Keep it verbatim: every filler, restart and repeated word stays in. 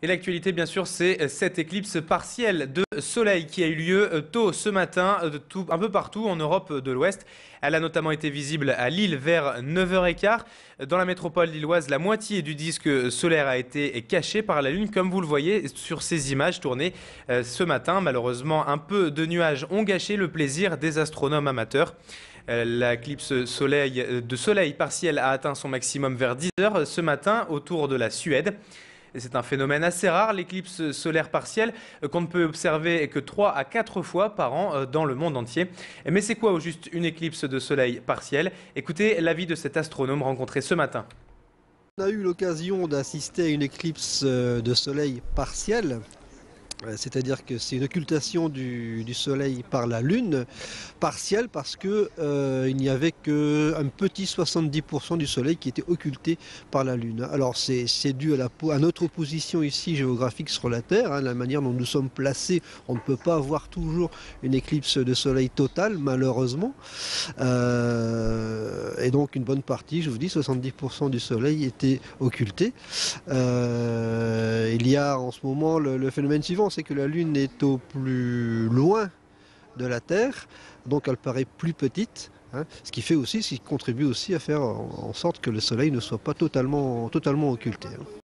Et l'actualité, bien sûr, c'est cette éclipse partielle de soleil qui a eu lieu tôt ce matin, tout, un peu partout en Europe de l'Ouest. Elle a notamment été visible à Lille vers neuf heures quinze. Dans la métropole lilloise, la moitié du disque solaire a été caché par la Lune, comme vous le voyez sur ces images tournées ce matin. Malheureusement, un peu de nuages ont gâché le plaisir des astronomes amateurs. L'éclipse soleil, de soleil partiel a atteint son maximum vers dix heures ce matin autour de la Suède. C'est un phénomène assez rare, l'éclipse solaire partielle, qu'on ne peut observer que trois à quatre fois par an dans le monde entier. Mais c'est quoi au juste une éclipse de soleil partielle? Écoutez l'avis de cet astronome rencontré ce matin. On a eu l'occasion d'assister à une éclipse de soleil partielle. C'est-à-dire que c'est une occultation du, du soleil par la lune, partielle parce que euh, il n'y avait qu'un petit soixante-dix pour cent du soleil qui était occulté par la lune. Alors c'est dû à, la, à notre position ici géographique sur la Terre, hein, la manière dont nous sommes placés. On ne peut pas avoir toujours une éclipse de soleil totale, malheureusement. Euh, et donc une bonne partie, je vous dis, soixante-dix pour cent du soleil était occulté. Euh, il y a en ce moment le, le phénomène suivant, c'est que la Lune est au plus loin de la Terre, donc elle paraît plus petite, hein, ce qui fait aussi, ce qui contribue aussi à faire en sorte que le Soleil ne soit pas totalement, totalement occulté. Hein.